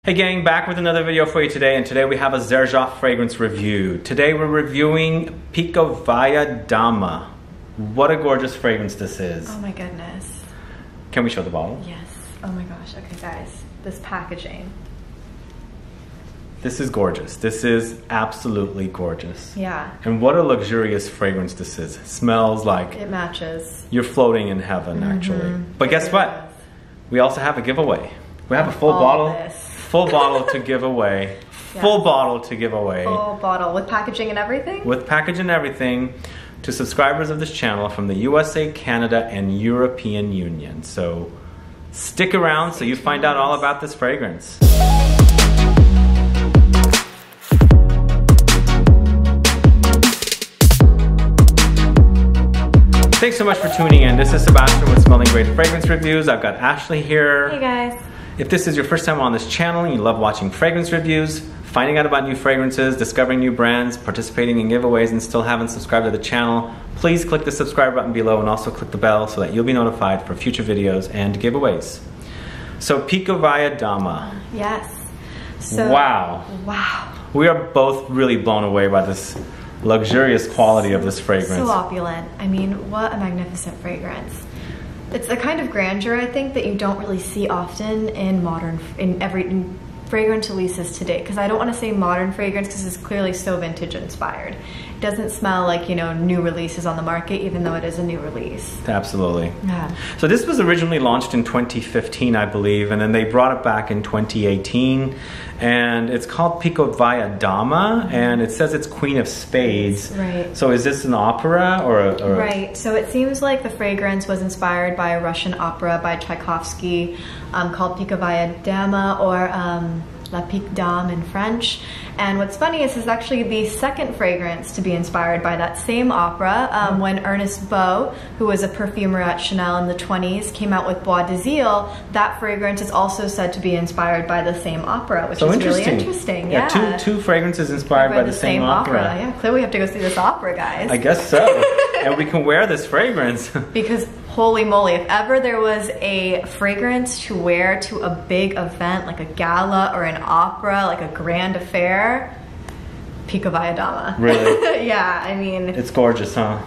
Hey gang, back with another video for you today, and today we have a Xerjoff fragrance review. Today we're reviewing Pikovaya Dama. What a gorgeous fragrance this is. Oh my goodness. Can we show the bottle? Yes. Oh my gosh. Okay guys, this packaging. This is gorgeous. This is absolutely gorgeous. Yeah. And what a luxurious fragrance this is. It smells like it matches. You're floating in heaven, actually. But guess what? We also have a giveaway. We have a full bottle. Full bottle to give away. Yes. Full bottle to give away. Full bottle with packaging and everything? With packaging and everything to subscribers of this channel from the USA, Canada, and European Union. So stick around so you find out all about this fragrance. Thanks so much for tuning in. This is Sebastian with Smelling Great Fragrance Reviews. I've got Ashley here. Hey guys. If this is your first time on this channel and you love watching fragrance reviews, finding out about new fragrances, discovering new brands, participating in giveaways, and still haven't subscribed to the channel, please click the subscribe button below and also click the bell so that you'll be notified for future videos and giveaways. So Pikovaya Dama. Yes. So, wow. Wow. We are both really blown away by this luxurious quality of this fragrance. So opulent. I mean, what a magnificent fragrance. It's a kind of grandeur, I think, that you don't really see often in in fragrance releases today. Because I don't want to say modern fragrance because it's clearly so vintage inspired. It doesn't smell like, you know, new releases on the market, even though it is a new release. Absolutely. Yeah. So this was originally launched in 2015, I believe, and then they brought it back in 2018. And it's called Pikovaya Dama, and it says it's Queen of Spades. Right. So is this an opera or a... Right. So it seems like the fragrance was inspired by a Russian opera by Tchaikovsky called Pikovaya Dama, or La Pique Dame in French. And what's funny is it's actually the second fragrance to be inspired by that same opera. When Ernest Beau, who was a perfumer at Chanel in the 20s, came out with Bois de Zile, that fragrance is also said to be inspired by the same opera, which is really interesting. Yeah, two fragrances inspired by the same opera. Yeah, clearly we have to go see this opera, guys. I guess so. And we can wear this fragrance. Because holy moly, if ever there was a fragrance to wear to a big event like a gala or an opera, like a grand affair, Pikovaya Dama. Really? Yeah, I mean... It's gorgeous, huh?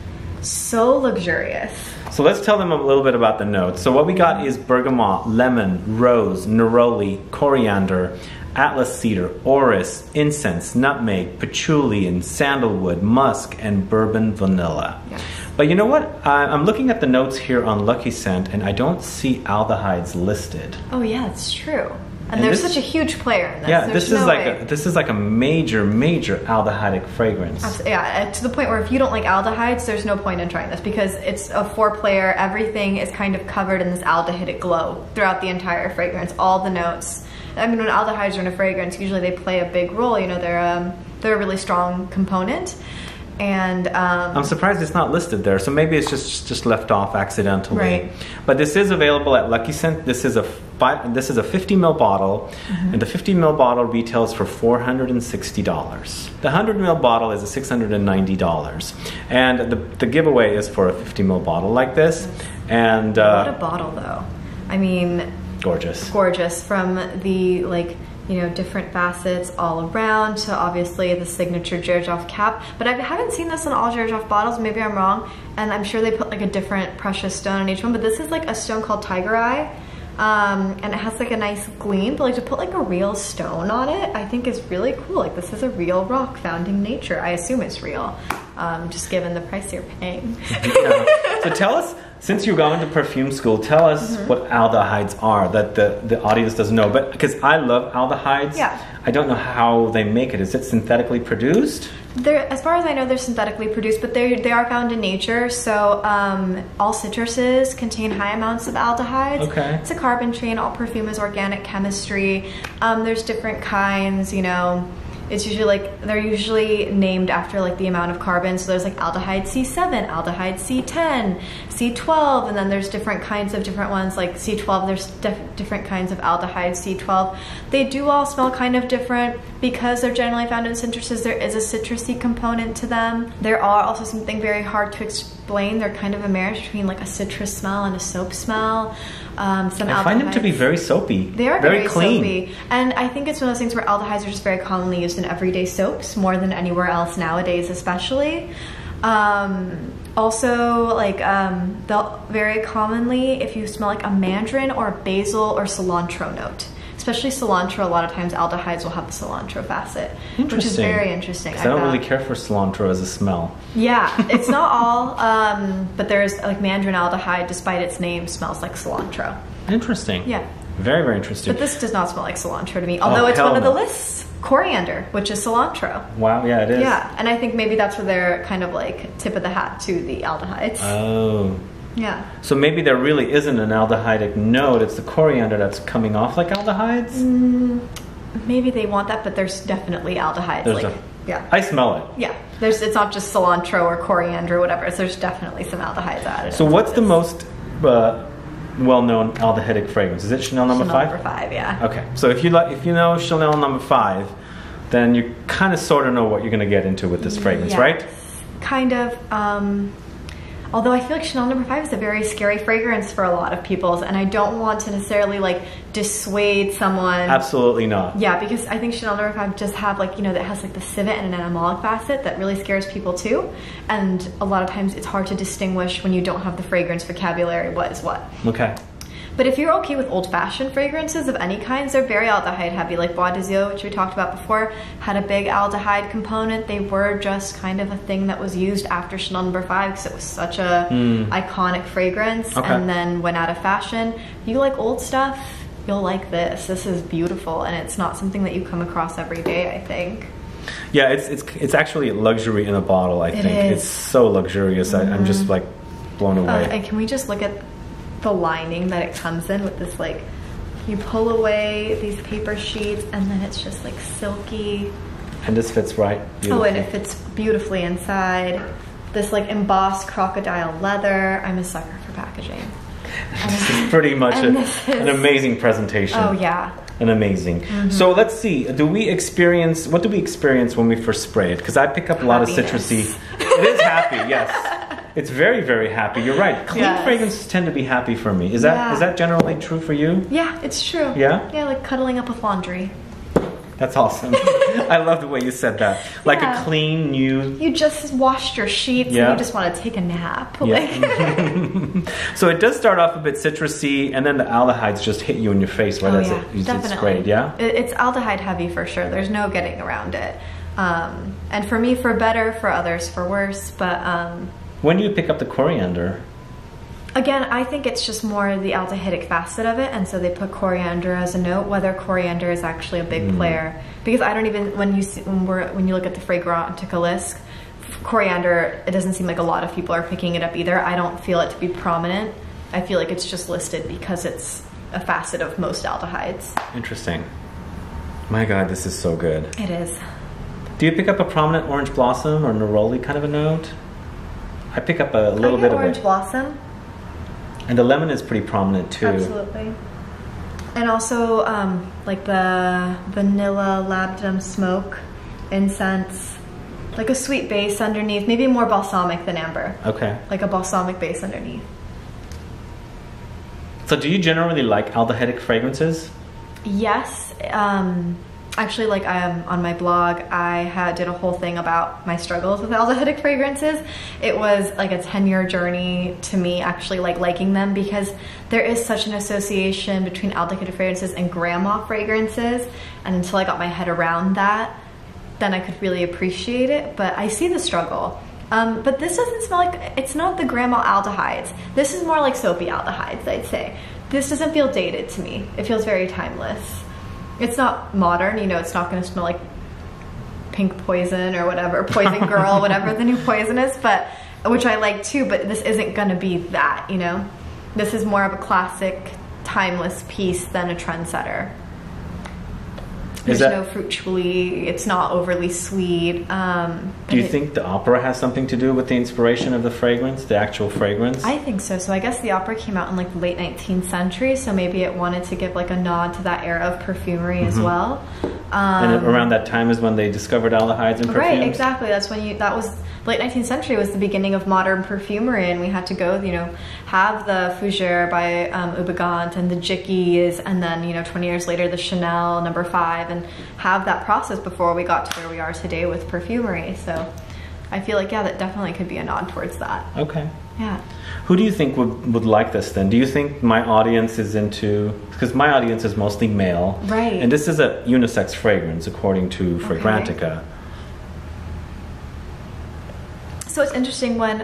So luxurious. So let's tell them a little bit about the notes. So what we got is bergamot, lemon, rose, neroli, coriander, atlas cedar, orris, incense, nutmeg, patchouli, and sandalwood, musk, and bourbon vanilla. Yes. But you know what? I'm looking at the notes here on Lucky Scent, and I don't see aldehydes listed. Oh yeah, it's true. And there's such a huge player in this. Yeah, this is like a major aldehydic fragrance. Absolutely. Yeah, to the point where if you don't like aldehydes, there's no point in trying this because it's a 4-player. Everything is kind of covered in this aldehydic glow throughout the entire fragrance. All the notes. I mean, when aldehydes are in a fragrance, usually they play a big role. You know, they're a really strong component. And I'm surprised it's not listed there, so maybe it's just left off accidentally. Right. But this is available at Lucky Scent. This is a 50 ml bottle, and the 50 ml bottle retails for $460. The 100 ml bottle is $690, and the giveaway is for a 50 ml bottle like this. And what a bottle, though! I mean, gorgeous. Gorgeous, from the different facets all around to obviously the signature Xerjoff cap. But I haven't seen this in all Xerjoff bottles, maybe I'm wrong, and I'm sure they put like a different precious stone on each one, but this is like a stone called Tiger Eye, and it has like a nice gleam, but like to put like a real stone on it, I think is really cool. Like this is a real rock found in nature. I assume it's real, just given the price you're paying. Yeah. So tell us, since you're going to perfume school, tell us what aldehydes are that the audience doesn't know. But because I love aldehydes, yeah. I don't know how they make it. Is it synthetically produced? As far as I know, they're synthetically produced, but they are found in nature. So all citruses contain high amounts of aldehydes. Okay. It's a carbon chain. All perfume is organic chemistry. There's different kinds, you know. It's usually like, they're usually named after like the amount of carbon. So there's like aldehyde C7, aldehyde C10, C12, and then there's different kinds of different ones like C12. There's different kinds of aldehyde C12. They do all smell kind of different because they're generally found in citruses. There is a citrusy component to them. There are also something very hard to explain. They're kind of a marriage between like a citrus smell and a soap smell. I find them to be very soapy. They are very clean. soapy. And I think it's one of those things where aldehydes are just very commonly used in everyday soaps, more than anywhere else nowadays especially. Also, like, they'll very commonly, if you smell like a mandarin or a basil or cilantro note. Especially cilantro, a lot of times aldehydes will have the cilantro facet, which is very interesting. I don't really care for cilantro as a smell. Yeah, it's not all, but there's like mandarin aldehyde, despite its name, smells like cilantro. Interesting. Yeah. Very, very interesting. But this does not smell like cilantro to me, although it's one of the lists. Coriander, which is cilantro. Wow, yeah, it is. Yeah, and I think maybe that's where they're kind of like tip of the hat to the aldehydes. Oh. Yeah. So maybe there really isn't an aldehydic note, it's the coriander that's coming off like aldehydes? Maybe they want that, but there's definitely aldehydes. Yeah. I smell it. Yeah. It's not just cilantro or coriander or whatever. So there's definitely some aldehydes added. So what's the most well-known aldehydic fragrance? Is it Chanel No. 5? Chanel No. 5, yeah. Okay. So if you know Chanel No. 5, then you kind of sort of know what you're going to get into with this fragrance, right? Kind of. Although I feel like Chanel No. 5 is a very scary fragrance for a lot of people, and I don't want to necessarily like dissuade someone. Absolutely not. Yeah, because I think Chanel No. 5 just have like, that has like the civet and an animalic facet that really scares people too. And a lot of times it's hard to distinguish when you don't have the fragrance vocabulary what is what. Okay. But if you're okay with old-fashioned fragrances of any kinds, they're very aldehyde heavy. Like Bois d'Azur, which we talked about before, had a big aldehyde component. They were just kind of a thing that was used after Chanel No. 5 because it was such a iconic fragrance, and then went out of fashion. If you like old stuff, you'll like this. This is beautiful, and it's not something that you come across every day, I think. Yeah, it's actually luxury in a bottle, I think. It's so luxurious. I'm just like blown away. And can we just look at the lining that it comes in with this, like, you pull away these paper sheets and then it's just like silky. And this fits right beautifully. Oh, and it fits beautifully inside. This like embossed crocodile leather. I'm a sucker for packaging. This is pretty much an amazing presentation. Oh yeah. An amazing. So let's see, what do we experience when we first spray it? Because I pick up a lot of citrusy. It is happy, yes. It's very, very happy. You're right. Clean fragrances tend to be happy for me. Is that generally true for you? Yeah, it's true. Yeah? Yeah, like cuddling up with laundry. That's awesome. I love the way you said that. Like a clean, new... You just washed your sheets and you just want to take a nap. Yeah. So it does start off a bit citrusy, and then the aldehydes just hit you in your face right as it's sprayed, yeah? It's aldehyde heavy for sure. There's no getting around it. And for me, for better, for others, for worse. But when do you pick up the coriander? Again, I think it's just more the aldehydic facet of it, and so they put coriander as a note, whether coriander is actually a big player. Because I don't even, when you look at the Fragrantica list, coriander, it doesn't seem like a lot of people are picking it up either. I don't feel it to be prominent. I feel like it's just listed because it's a facet of most aldehydes. Interesting. My God, this is so good. It is. Do you pick up a prominent orange blossom or neroli kind of a note? I pick up a little bit of orange blossom. And the lemon is pretty prominent too. Absolutely. And also like the vanilla labdanum smoke, incense, like a sweet base underneath, maybe more balsamic than amber. Okay. Like a balsamic base underneath. So do you generally like aldehydic fragrances? Yes. Actually, like on my blog, I did a whole thing about my struggles with aldehydic fragrances. It was like a 10-year journey to me actually liking them, because there is such an association between aldehydic fragrances and grandma fragrances. And until I got my head around that, then I could really appreciate it. But I see the struggle. But this doesn't smell like, it's not the grandma aldehydes. This is more like soapy aldehydes, I'd say. This doesn't feel dated to me. It feels very timeless. It's not modern, it's not going to smell like Pink Poison or whatever, Poison Girl, whatever the new Poison is, but which I like too, but this isn't going to be that, This is more of a classic, timeless piece than a trendsetter. There's no fruit choulis, it's not overly sweet. Do you think the opera has something to do with the inspiration of the fragrance, the actual fragrance? I think so. So I guess the opera came out in like the late 19th century, so maybe it wanted to give like a nod to that era of perfumery as well. And around that time is when they discovered aldehydes in perfumes? Right, exactly. That's when that was, late 19th century was the beginning of modern perfumery, and we had to go, have the Fougere by Ubigant and the Jickeys, and then, 20 years later, the Chanel No. 5, and have that process before we got to where we are today with perfumery. So I feel like, yeah, that definitely could be a nod towards that. Okay. Yeah. Who do you think would like this then? Do you think my audience is into, because my audience is mostly male. Right. And this is a unisex fragrance according to Fragrantica. So it's interesting when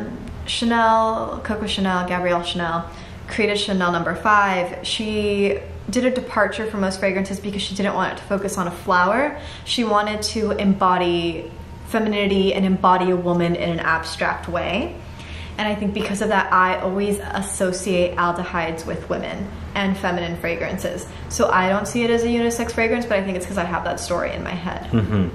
Coco Chanel, Gabrielle Chanel, created Chanel No. 5, she did a departure from most fragrances because she didn't want it to focus on a flower. She wanted to embody femininity and embody a woman in an abstract way. And I think because of that, I always associate aldehydes with women and feminine fragrances. So I don't see it as a unisex fragrance, but I think it's because I have that story in my head. Mm-hmm.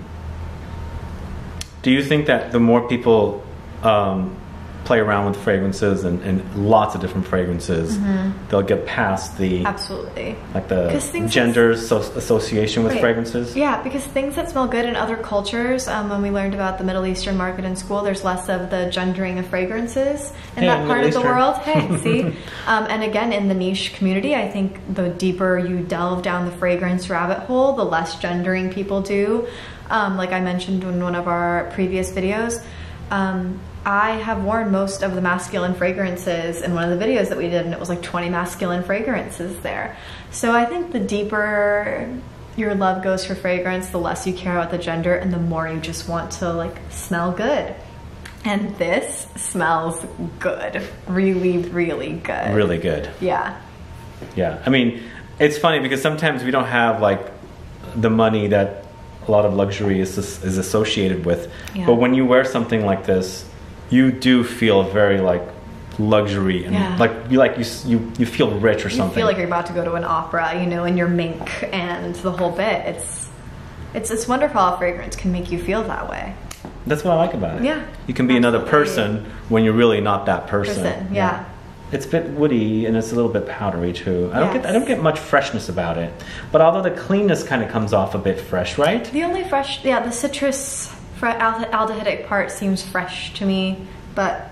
Do you think that the more people play around with fragrances and lots of different fragrances, they'll get past the absolutely like the gender association with fragrances? Yeah, because things that smell good in other cultures, when we learned about the Middle Eastern market in school, there's less of the gendering of fragrances in that part of the world. Hey, see? And again, in the niche community, I think the deeper you delve down the fragrance rabbit hole, the less gendering people do. Like I mentioned in one of our previous videos, I have worn most of the masculine fragrances in one of the videos that we did, and it was like 20 masculine fragrances there. So I think the deeper your love goes for fragrance, the less you care about the gender, and the more you just want to like smell good. And this smells good. Really, really good. Really good. Yeah. Yeah. I mean, it's funny because sometimes we don't have like the money that a lot of luxury is associated with. Yeah. But when you wear something like this, you do feel very like luxury and you feel rich or something. You feel like you're about to go to an opera, in your mink and the whole bit. It's wonderful how fragrance can make you feel that way. That's what I like about it. Yeah. You can be another person when you're really not that person. Yeah. It's a bit woody and it's a little bit powdery too. I don't get much freshness about it. But although the cleanness kind of comes off a bit fresh, right? The only fresh, the citrus aldehydic part seems fresh to me, but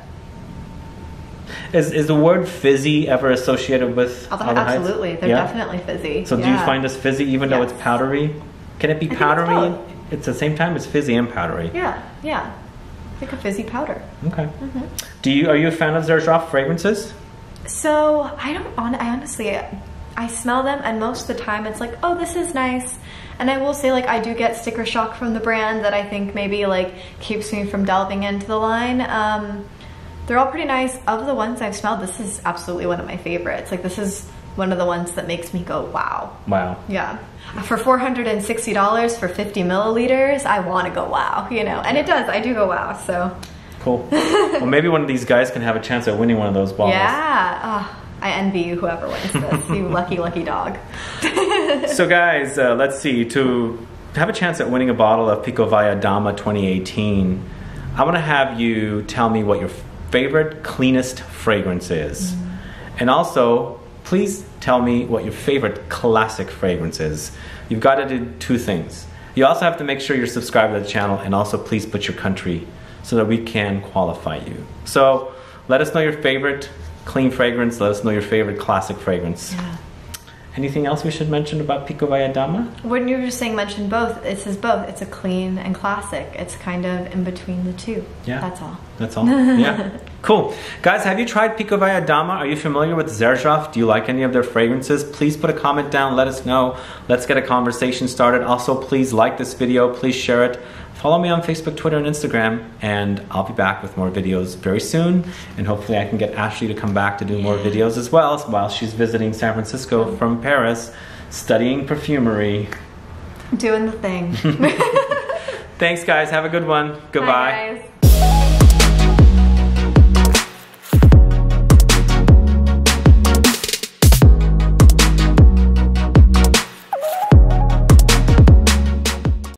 is the word fizzy ever associated with aldehydes? Absolutely, they're definitely fizzy. So do you find this fizzy even though it's powdery? Can it be powdery? It's the same time it's fizzy and powdery. Yeah. Like a fizzy powder. Okay. Are you a fan of Xerjoff fragrances? So I honestly, I smell them, and most of the time it's like, oh, this is nice. And I will say, like, I do get sticker shock from the brand that I think maybe like keeps me from delving into the line. They're all pretty nice. Of the ones I've smelled, this is absolutely one of my favorites. Like, this is one of the ones that makes me go, wow. Wow. Yeah. For $460 for 50 milliliters, I want to go wow, and it does. I do go wow, so. Cool. Well, maybe one of these guys can have a chance at winning one of those bottles. Yeah. Oh, I envy you, whoever wins this. You lucky, lucky dog. So guys, let's see. To have a chance at winning a bottle of Pikovaya Dama 2018, I want to have you tell me what your favorite, cleanest fragrance is. And also, please tell me what your favorite classic fragrance is. You've got to do two things. You also have to make sure you're subscribed to the channel, and also please put your country so that we can qualify you. So let us know your favorite clean fragrance. Let us know your favorite classic fragrance. Yeah. Anything else we should mention about Pikovaya Dama? When you were just saying mention both, this is both. It's a clean and classic. It's kind of in between the two. Yeah. That's all. That's all? Yeah. Cool. Guys, have you tried Pikovaya Dama? Are you familiar with Xerjoff? Do you like any of their fragrances? Please put a comment down. Let us know. Let's get a conversation started. Also, please like this video. Please share it. Follow me on Facebook, Twitter, and Instagram, and I'll be back with more videos very soon. And hopefully I can get Ashley to come back to do more videos as well while she's visiting San Francisco from Paris, studying perfumery. Doing the thing. Thanks, guys. Have a good one. Goodbye. Bye, guys.